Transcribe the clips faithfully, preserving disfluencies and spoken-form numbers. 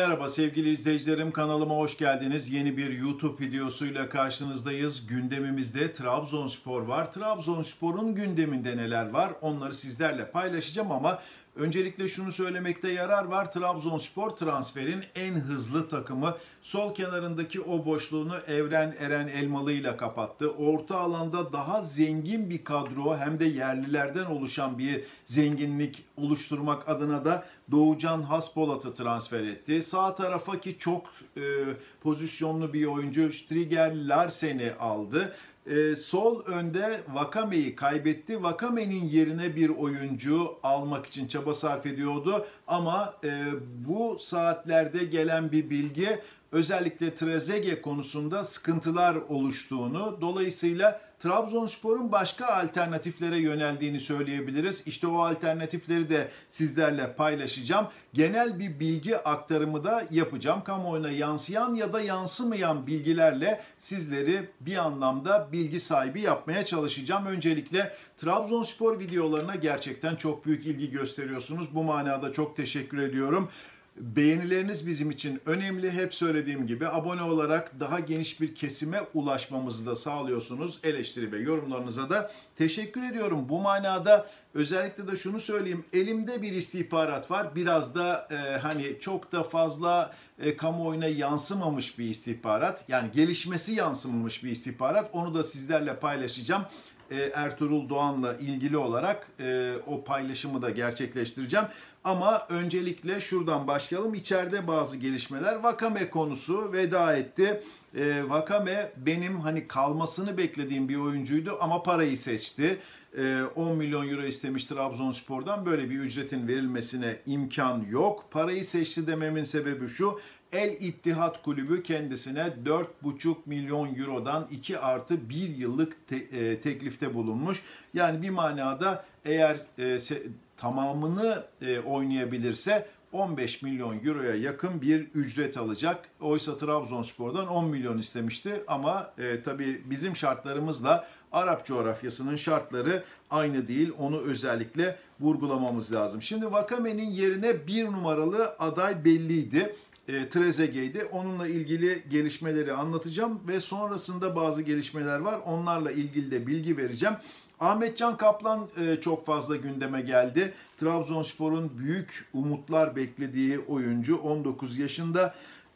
Merhaba sevgili izleyicilerim, kanalıma hoş geldiniz. Yeni bir YouTube videosuyla karşınızdayız. Gündemimizde Trabzonspor var. Trabzonspor'un gündeminde neler var onları sizlerle paylaşacağım ama öncelikle şunu söylemekte yarar var. Trabzonspor transferin en hızlı takımı. Sol kenarındaki o boşluğunu Evren Eren Elmalı ile kapattı. Orta alanda daha zengin bir kadro hem de yerlilerden oluşan bir zenginlik oluşturmak adına da Doğucan Haspolat'ı transfer etti. Sağ tarafa ki çok e, pozisyonlu bir oyuncu Striger Larsen'i aldı. Ee, sol önde Vakame'yi kaybetti. Vakame'nin yerine bir oyuncu almak için çaba sarf ediyordu. Ama e, bu saatlerde gelen bir bilgi özellikle Trezeguet konusunda sıkıntılar oluştuğunu, dolayısıyla Trabzonspor'un başka alternatiflere yöneldiğini söyleyebiliriz. İşte o alternatifleri de sizlerle paylaşacağım. Genel bir bilgi aktarımı da yapacağım. Kamuoyuna yansıyan ya da yansımayan bilgilerle sizleri bir anlamda bilgi sahibi yapmaya çalışacağım. Öncelikle Trabzonspor videolarına gerçekten çok büyük ilgi gösteriyorsunuz. Bu manada çok teşekkür ediyorum. Beğenileriniz bizim için önemli. Hep söylediğim gibi abone olarak daha geniş bir kesime ulaşmamızı da sağlıyorsunuz. Eleştiri ve yorumlarınıza da teşekkür ediyorum. Bu manada özellikle de şunu söyleyeyim. Elimde bir istihbarat var. Biraz da e, hani çok da fazla e, kamuoyuna yansımamış bir istihbarat. Yani gelişmesi yansımamış bir istihbarat. Onu da sizlerle paylaşacağım. Ertuğrul Doğan'la ilgili olarak e, o paylaşımı da gerçekleştireceğim. Ama öncelikle şuradan başlayalım. İçeride bazı gelişmeler. Vakame konusu veda etti. E, Vakame benim hani kalmasını beklediğim bir oyuncuydu ama parayı seçti. E, on milyon euro istemiş Trabzonspor'dan. Böyle bir ücretin verilmesine imkan yok. Parayı seçti dememin sebebi şu. El İttihat Kulübü kendisine dört buçuk milyon eurodan iki artı bir yıllık te, e, teklifte bulunmuş. Yani bir manada eğer e, se, tamamını e, oynayabilirse on beş milyon euroya yakın bir ücret alacak. Oysa Trabzonspor'dan on milyon istemişti ama e, tabii bizim şartlarımızla Arap coğrafyasının şartları aynı değil. Onu özellikle vurgulamamız lazım. Şimdi Vakame'nin yerine bir numaralı aday belliydi. Trezeguet'di. Onunla ilgili gelişmeleri anlatacağım ve sonrasında bazı gelişmeler var. Onlarla ilgili de bilgi vereceğim. Ahmetcan Kaplan çok fazla gündeme geldi. Trabzonspor'un büyük umutlar beklediği oyuncu, on dokuz yaşında.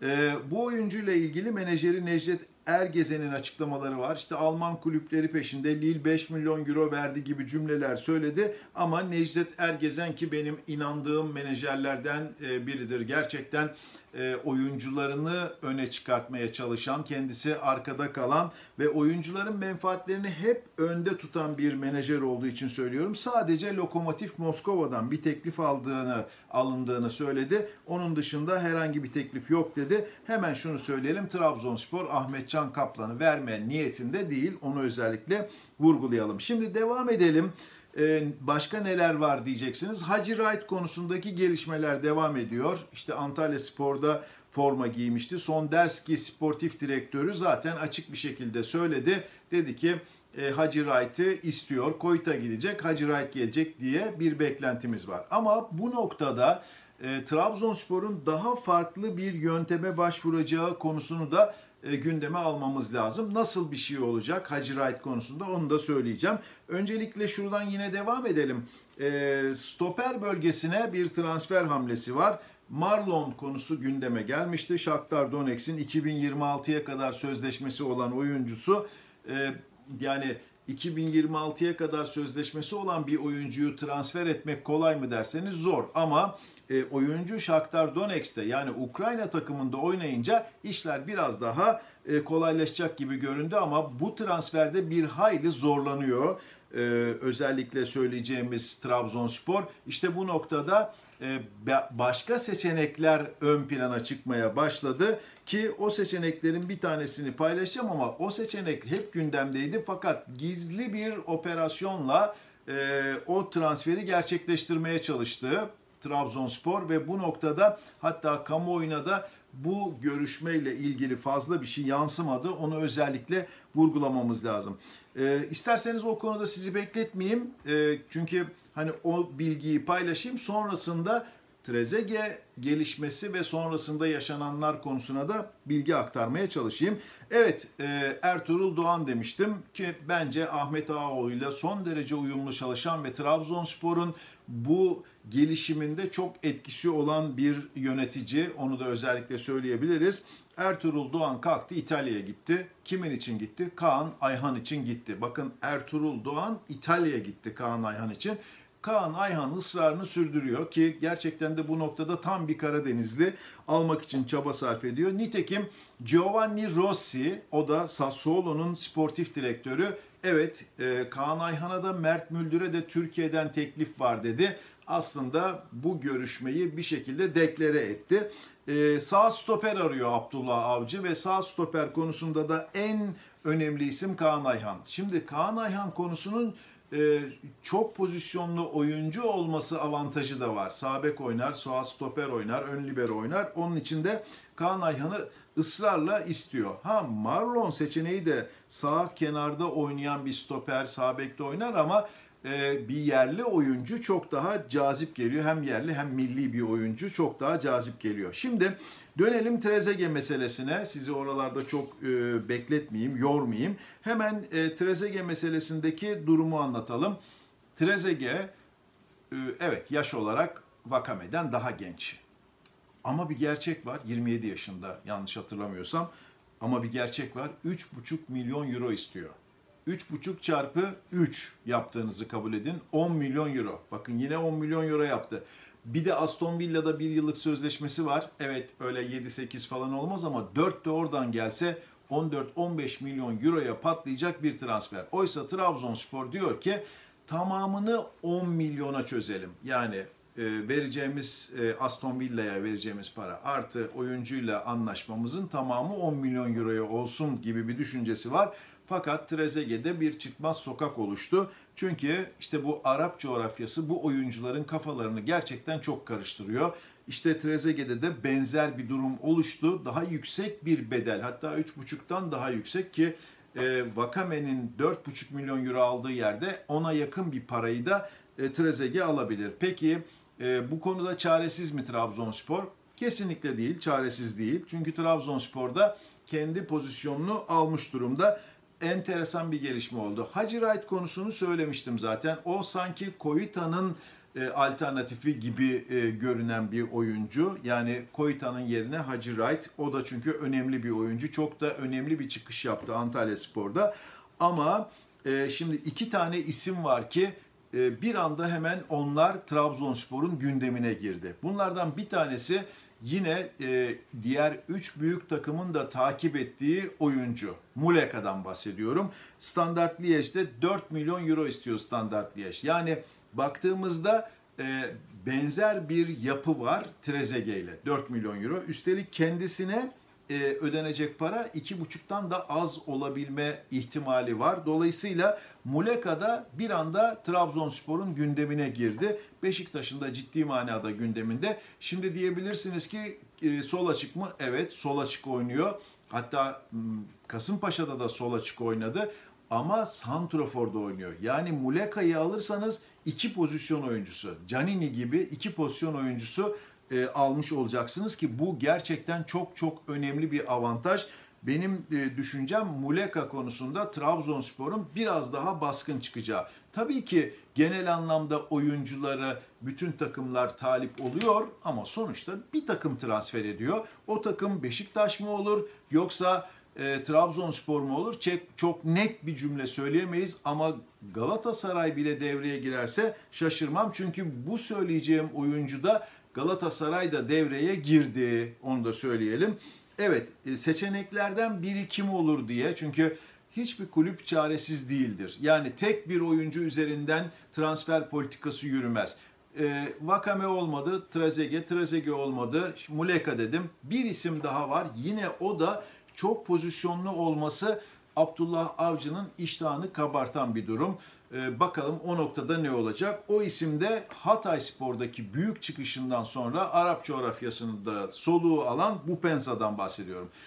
Bu oyuncuyla ilgili menajeri Necdet Ergezen'in açıklamaları var. İşte Alman kulüpleri peşinde, Lille beş milyon euro verdi gibi cümleler söyledi. Ama Necdet Ergezen ki benim inandığım menajerlerden biridir. Gerçekten oyuncularını öne çıkartmaya çalışan, kendisi arkada kalan ve oyuncuların menfaatlerini hep önde tutan bir menajer olduğu için söylüyorum. Sadece Lokomotiv Moskova'dan bir teklif aldığını, alındığını söyledi. Onun dışında herhangi bir teklif yok dedi. Hemen şunu söyleyelim. Trabzonspor Ahmetcan Kaplan'ı verme niyetinde değil. Onu özellikle vurgulayalım. Şimdi devam edelim. Başka neler var diyeceksiniz. Hacı Wright konusundaki gelişmeler devam ediyor. İşte Antalya Spor'da forma giymişti. Sonderski sportif direktörü zaten açık bir şekilde söyledi. Dedi ki Hacı Wright'ı istiyor. Koyta gidecek, Hacı Wright gelecek diye bir beklentimiz var. Ama bu noktada e, Trabzonspor'un daha farklı bir yönteme başvuracağı konusunu da e, gündeme almamız lazım. Nasıl bir şey olacak Hacı Wright konusunda onu da söyleyeceğim. Öncelikle şuradan yine devam edelim. E, stoper bölgesine bir transfer hamlesi var. Marlon konusu gündeme gelmişti. Shakhtar Donetsk'in iki bin yirmi altıya kadar sözleşmesi olan oyuncusu. E, yani iki bin yirmi altıya kadar sözleşmesi olan bir oyuncuyu transfer etmek kolay mı derseniz zor. Ama e, oyuncu Shakhtar Donetsk'te yani Ukrayna takımında oynayınca işler biraz daha e, kolaylaşacak gibi göründü. Ama bu transferde bir hayli zorlanıyor. E, özellikle söyleyeceğimiz Trabzonspor. İşte bu noktada e, başka seçenekler ön plana çıkmaya başladı. Ki o seçeneklerin bir tanesini paylaşacağım ama o seçenek hep gündemdeydi. Fakat gizli bir operasyonla e, o transferi gerçekleştirmeye çalıştı Trabzonspor ve bu noktada hatta kamuoyuna da bu görüşmeyle ilgili fazla bir şey yansımadı. Onu özellikle vurgulamamız lazım. E, isterseniz o konuda sizi bekletmeyeyim. E, çünkü hani o bilgiyi paylaşayım. Sonrasında Trezeguet gelişmesi ve sonrasında yaşananlar konusuna da bilgi aktarmaya çalışayım. Evet, e, Ertuğrul Doğan demiştim ki bence Ahmet Ağaoğlu ile son derece uyumlu çalışan ve Trabzonspor'un bu gelişiminde çok etkisi olan bir yönetici. Onu da özellikle söyleyebiliriz. Ertuğrul Doğan kalktı, İtalya'ya gitti. Kimin için gitti? Kaan Ayhan için gitti. Bakın, Ertuğrul Doğan İtalya'ya gitti Kaan Ayhan için. Kaan Ayhan ısrarını sürdürüyor ki gerçekten de bu noktada tam bir Karadenizli, almak için çaba sarf ediyor. Nitekim Giovanni Rossi, o da Sassuolo'nun sportif direktörü, evet e, Kaan Ayhan'a da Mert Müldür'e de Türkiye'den teklif var dedi. Aslında bu görüşmeyi bir şekilde deklare etti. Ee, sağ stoper arıyor Abdullah Avcı ve sağ stoper konusunda da en önemli isim Kaan Ayhan. Şimdi Kaan Ayhan konusunun e, çok pozisyonlu oyuncu olması avantajı da var. Sağ bek oynar, sağ stoper oynar, ön libero oynar. Onun için de Kaan Ayhan'ı ısrarla istiyor. Ha, Marlon seçeneği de sağ kenarda oynayan bir stoper, sağ bekte oynar ama bir yerli oyuncu çok daha cazip geliyor. Hem yerli hem milli bir oyuncu çok daha cazip geliyor. Şimdi dönelim Trezeguet meselesine. Sizi oralarda çok e, bekletmeyeyim, yormayayım. Hemen e, Trezeguet meselesindeki durumu anlatalım. Trezeguet e, evet yaş olarak Vakame'den daha genç. Ama bir gerçek var. yirmi yedi yaşında yanlış hatırlamıyorsam. Ama bir gerçek var. üç buçuk milyon euro istiyor. üç buçuk çarpı üç yaptığınızı kabul edin. on milyon euro. Bakın yine on milyon euro yaptı. Bir de Aston Villa'da bir yıllık sözleşmesi var. Evet öyle yedi sekiz falan olmaz ama dört de oradan gelse on dört on beş milyon euroya patlayacak bir transfer. Oysa Trabzonspor diyor ki tamamını on milyona çözelim. Yani e, vereceğimiz e, Aston Villa'ya vereceğimiz para artı oyuncuyla anlaşmamızın tamamı on milyon euroya olsun gibi bir düşüncesi var. Fakat Trezeguet'de bir çıkmaz sokak oluştu. Çünkü işte bu Arap coğrafyası bu oyuncuların kafalarını gerçekten çok karıştırıyor. İşte Trezeguet'de de benzer bir durum oluştu. Daha yüksek bir bedel, hatta üç buçuktan daha yüksek ki e, Vakame'nin dört buçuk milyon euro aldığı yerde ona yakın bir parayı da e, Trezeguet alabilir. Peki e, bu konuda çaresiz mi Trabzonspor? Kesinlikle değil, çaresiz değil. Çünkü Trabzonspor'da kendi pozisyonunu almış durumda. Enteresan bir gelişme oldu. Hacı Wright konusunu söylemiştim zaten. O sanki Koyta'nın e, alternatifi gibi e, görünen bir oyuncu. Yani Koyta'nın yerine Hacı Wright. O da çünkü önemli bir oyuncu. Çok da önemli bir çıkış yaptı Antalyaspor'da. Ama e, şimdi iki tane isim var ki e, bir anda hemen onlar Trabzonspor'un gündemine girdi. Bunlardan bir tanesi yine e, diğer üç büyük takımın da takip ettiği oyuncu. Muleka'dan bahsediyorum. Standard Liège'de dört milyon euro istiyor Standard Liège. Yani baktığımızda e, benzer bir yapı var Trezeguet ile dört milyon euro. Üstelik kendisine e, ödenecek para iki buçuktan da az olabilme ihtimali var. Dolayısıyla Muleka'da bir anda Trabzonspor'un gündemine girdi. Beşiktaş'ın da ciddi manada gündeminde. Şimdi diyebilirsiniz ki e, sol açık mı? Evet, sol açık oynuyor. Hatta Kasımpaşa'da da sol açık oynadı. Ama santroforda oynuyor. Yani Muleka'yı alırsanız iki pozisyon oyuncusu, Canini gibi iki pozisyon oyuncusu e, almış olacaksınız ki bu gerçekten çok çok önemli bir avantaj. Benim e, düşüncem Muleka konusunda Trabzonspor'un biraz daha baskın çıkacağı. Tabii ki genel anlamda oyunculara bütün takımlar talip oluyor ama sonuçta bir takım transfer ediyor. O takım Beşiktaş mı olur yoksa e, Trabzonspor mu olur? Çok, çok net bir cümle söyleyemeyiz ama Galatasaray bile devreye girerse şaşırmam. Çünkü bu söyleyeceğim oyuncu da Galatasaray'da devreye girdi. Onu da söyleyelim. Evet, seçeneklerden biri kim olur diye. Çünkü hiçbir kulüp çaresiz değildir. Yani tek bir oyuncu üzerinden transfer politikası yürümez. E, Vakame olmadı, Trezeguet, Trezeguet olmadı, Muleka dedim. Bir isim daha var. Yine o da çok pozisyonlu olması Abdullah Avcı'nın iştahını kabartan bir durum. Ee, bakalım o noktada ne olacak? O isim de Hatayspor'daki büyük çıkışından sonra Arap coğrafyasında soluğu alan Bupensa'dan bahsediyorum.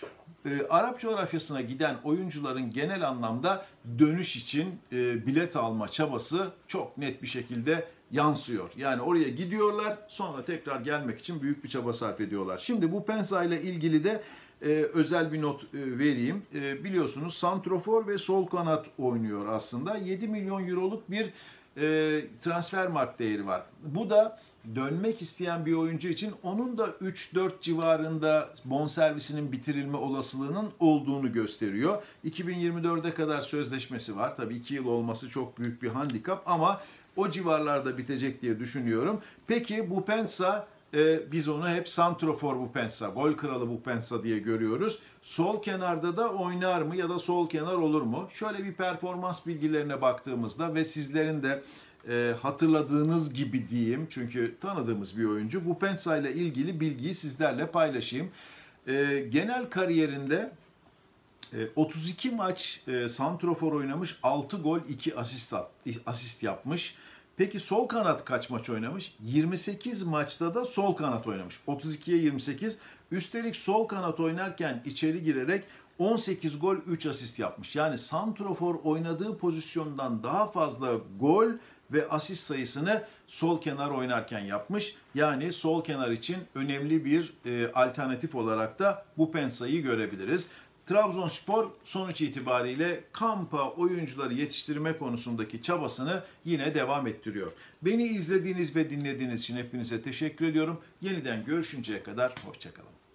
e, Arap coğrafyasına giden oyuncuların genel anlamda dönüş için e, bilet alma çabası çok net bir şekilde yansıyor. Yani oraya gidiyorlar, sonra tekrar gelmek için büyük bir çaba sarf ediyorlar. Şimdi bu Penza ile ilgili de e, özel bir not e, vereyim. E, biliyorsunuz santrofor ve sol kanat oynuyor aslında. yedi milyon euroluk bir e, transfer mark değeri var. Bu da dönmek isteyen bir oyuncu için onun da üç dört civarında bonservisinin bitirilme olasılığının olduğunu gösteriyor. iki bin yirmi dörde kadar sözleşmesi var. Tabii iki yıl olması çok büyük bir handikap ama o civarlarda bitecek diye düşünüyorum. Peki bu Penza, e, biz onu hep santrofor bu Penza, gol kralı bu Penza diye görüyoruz. Sol kenarda da oynar mı ya da sol kenar olur mu? Şöyle bir performans bilgilerine baktığımızda ve sizlerin de e, hatırladığınız gibi diyeyim, çünkü tanıdığımız bir oyuncu, bu Penza ile ilgili bilgiyi sizlerle paylaşayım. E, genel kariyerinde otuz iki maç e, santrofor oynamış, altı gol, iki asist, asist yapmış. Peki sol kanat kaç maç oynamış? yirmi sekiz maçta da sol kanat oynamış. otuz ikiye yirmi sekiz. Üstelik sol kanat oynarken içeri girerek on sekiz gol, üç asist yapmış. Yani santrofor oynadığı pozisyondan daha fazla gol ve asist sayısını sol kenar oynarken yapmış. Yani sol kenar için önemli bir e, alternatif olarak da bu Penza'yı görebiliriz. Trabzonspor sonuç itibariyle Kampa oyuncuları yetiştirme konusundaki çabasını yine devam ettiriyor. Beni izlediğiniz ve dinlediğiniz için hepinize teşekkür ediyorum. Yeniden görüşünceye kadar hoşça kalın.